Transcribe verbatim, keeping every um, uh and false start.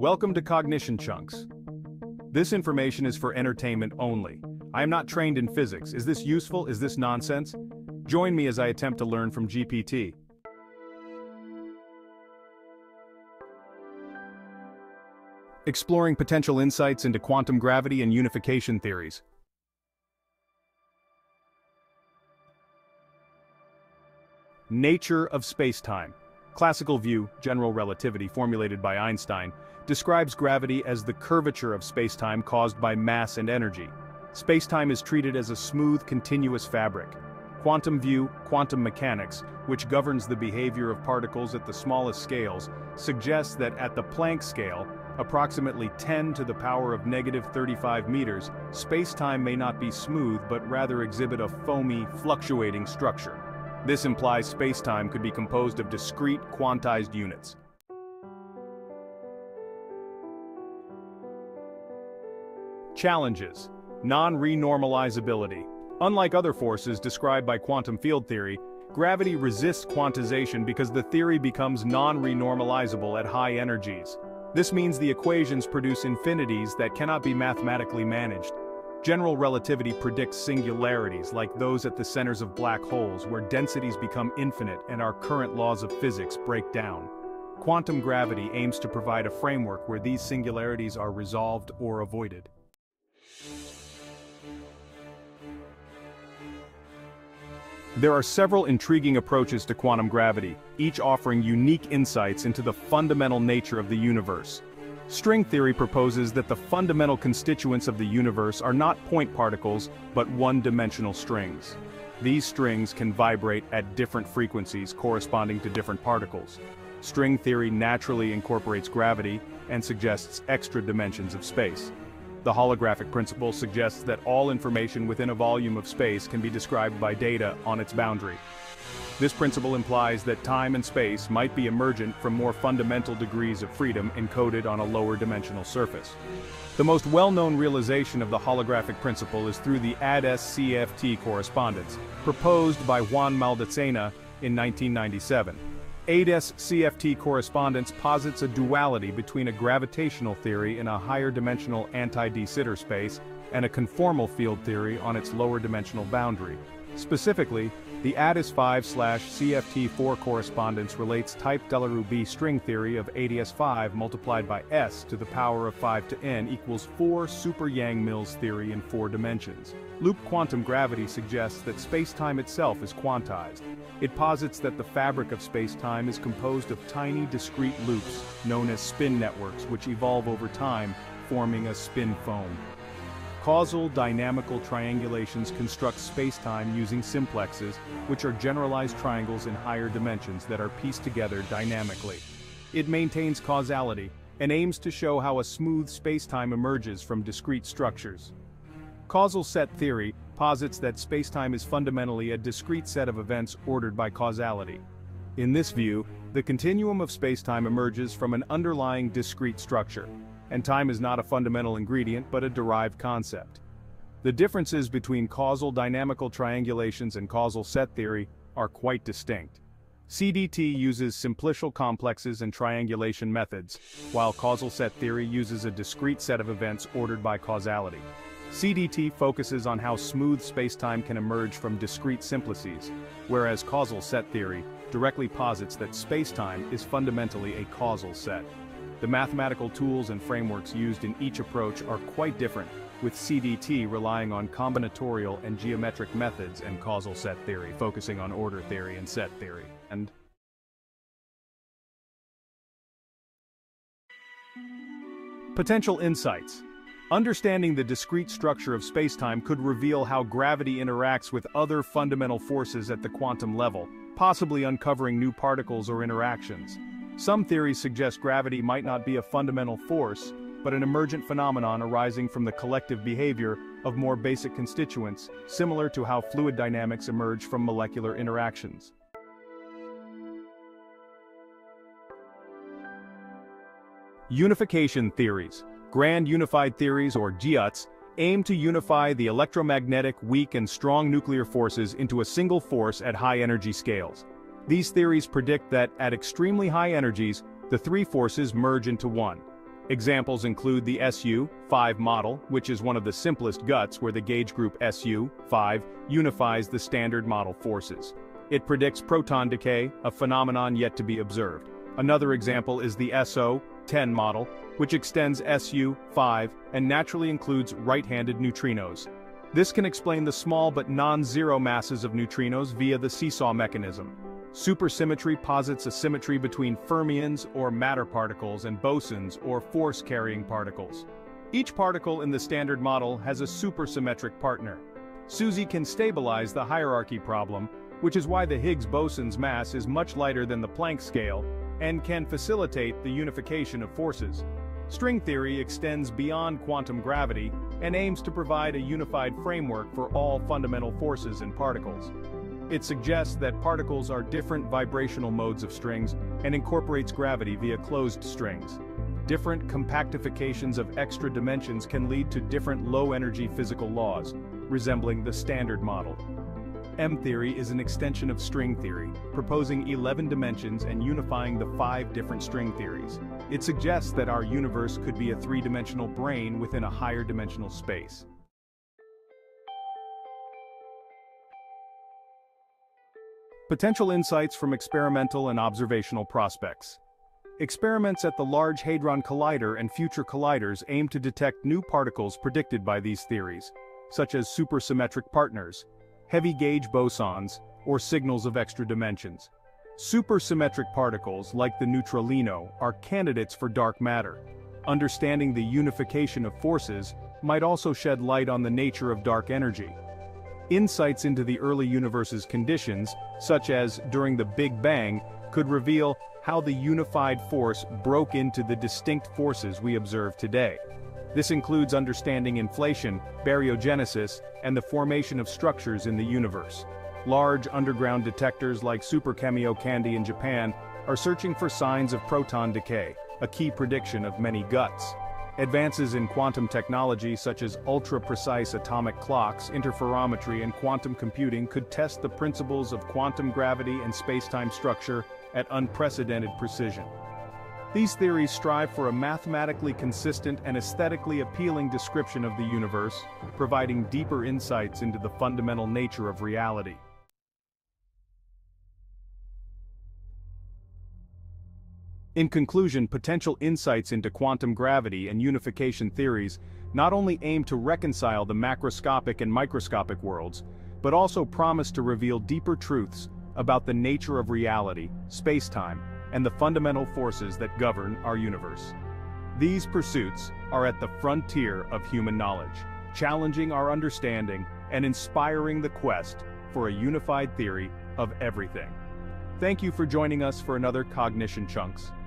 Welcome to CognitionChunks. This information is for entertainment only. I am not trained in physics. Is this useful? Is this nonsense? Join me as I attempt to learn from G P T. Exploring potential insights into quantum gravity and unification theories. Nature of spacetime. Classical view, general relativity formulated by Einstein, describes gravity as the curvature of spacetime caused by mass and energy. Spacetime is treated as a smooth, continuous fabric. Quantum view, quantum mechanics, which governs the behavior of particles at the smallest scales, suggests that at the Planck scale, approximately ten to the power of negative thirty-five meters, spacetime may not be smooth but rather exhibit a foamy, fluctuating structure. This implies spacetime could be composed of discrete, quantized units. Challenges. Non-renormalizability. Unlike other forces described by quantum field theory, gravity resists quantization because the theory becomes non-renormalizable at high energies. This means the equations produce infinities that cannot be mathematically managed. General relativity predicts singularities like those at the centers of black holes where densities become infinite and our current laws of physics break down. Quantum gravity aims to provide a framework where these singularities are resolved or avoided. There are several intriguing approaches to quantum gravity, each offering unique insights into the fundamental nature of the universe. String theory proposes that the fundamental constituents of the universe are not point particles, but one-dimensional strings. These strings can vibrate at different frequencies corresponding to different particles. String theory naturally incorporates gravity and suggests extra dimensions of space. The holographic principle suggests that all information within a volume of space can be described by data on its boundary. This principle implies that time and space might be emergent from more fundamental degrees of freedom encoded on a lower dimensional surface. The most well-known realization of the holographic principle is through the A D S C F T correspondence, proposed by Juan Maldacena in nineteen ninety-seven. A D S C F T correspondence posits a duality between a gravitational theory in a higher dimensional anti-de Sitter space and a conformal field theory on its lower dimensional boundary. Specifically, the A D S five slash C F T four correspondence relates type De La Rue B string theory of A D S five multiplied by S to the power of five to n equals four Super-Yang-Mills theory in four dimensions. Loop quantum gravity suggests that spacetime itself is quantized. It posits that the fabric of spacetime is composed of tiny discrete loops, known as spin networks, which evolve over time, forming a spin foam. Causal dynamical triangulations construct spacetime using simplexes, which are generalized triangles in higher dimensions that are pieced together dynamically. It maintains causality and aims to show how a smooth spacetime emerges from discrete structures. Causal set theory posits that spacetime is fundamentally a discrete set of events ordered by causality. In this view, the continuum of spacetime emerges from an underlying discrete structure, and time is not a fundamental ingredient but a derived concept. The differences between causal dynamical triangulations and causal set theory are quite distinct. C D T uses simplicial complexes and triangulation methods, while causal set theory uses a discrete set of events ordered by causality. C D T focuses on how smooth spacetime can emerge from discrete simplices, whereas causal set theory directly posits that spacetime is fundamentally a causal set. The mathematical tools and frameworks used in each approach are quite different, with C D T relying on combinatorial and geometric methods and causal set theory focusing on order theory and set theory. And potential insights. Understanding the discrete structure of spacetime could reveal how gravity interacts with other fundamental forces at the quantum level, possibly uncovering new particles or interactions. Some theories suggest gravity might not be a fundamental force, but an emergent phenomenon arising from the collective behavior of more basic constituents, similar to how fluid dynamics emerge from molecular interactions. Unification theories. Grand unified theories, or G U Ts, aim to unify the electromagnetic, weak and strong nuclear forces into a single force at high energy scales. These theories predict that, at extremely high energies, the three forces merge into one. Examples include the S U five model, which is one of the simplest guts where the gauge group S U five unifies the standard model forces. It predicts proton decay, a phenomenon yet to be observed. Another example is the S O ten model, which extends S U five and naturally includes right-handed neutrinos. This can explain the small but non-zero masses of neutrinos via the seesaw mechanism. Supersymmetry posits a symmetry between fermions or matter particles and bosons or force-carrying particles. Each particle in the standard model has a supersymmetric partner. SUSY can stabilize the hierarchy problem, which is why the Higgs boson's mass is much lighter than the Planck scale and can facilitate the unification of forces. String theory extends beyond quantum gravity and aims to provide a unified framework for all fundamental forces in particles. It suggests that particles are different vibrational modes of strings and incorporates gravity via closed strings. Different compactifications of extra dimensions can lead to different low-energy physical laws, resembling the standard model. M-theory is an extension of string theory, proposing eleven dimensions and unifying the five different string theories. It suggests that our universe could be a three-dimensional brain within a higher dimensional space. Potential insights from experimental and observational prospects. Experiments at the Large Hadron Collider and future colliders aim to detect new particles predicted by these theories, such as supersymmetric partners, heavy gauge bosons, or signals of extra dimensions. Supersymmetric particles, like the neutralino, are candidates for dark matter. Understanding the unification of forces might also shed light on the nature of dark energy. Insights into the early universe's conditions, such as during the Big Bang, could reveal how the unified force broke into the distinct forces we observe today. This includes understanding inflation, baryogenesis, and the formation of structures in the universe. Large underground detectors like Super-Kamiokande in Japan are searching for signs of proton decay, a key prediction of many guts. Advances in quantum technology such as ultra-precise atomic clocks, interferometry, and quantum computing could test the principles of quantum gravity and space-time structure at unprecedented precision. These theories strive for a mathematically consistent and aesthetically appealing description of the universe, providing deeper insights into the fundamental nature of reality. In conclusion, potential insights into quantum gravity and unification theories not only aim to reconcile the macroscopic and microscopic worlds, but also promise to reveal deeper truths about the nature of reality, space-time, and the fundamental forces that govern our universe. These pursuits are at the frontier of human knowledge, challenging our understanding and inspiring the quest for a unified theory of everything. Thank you for joining us for another Cognition Chunks.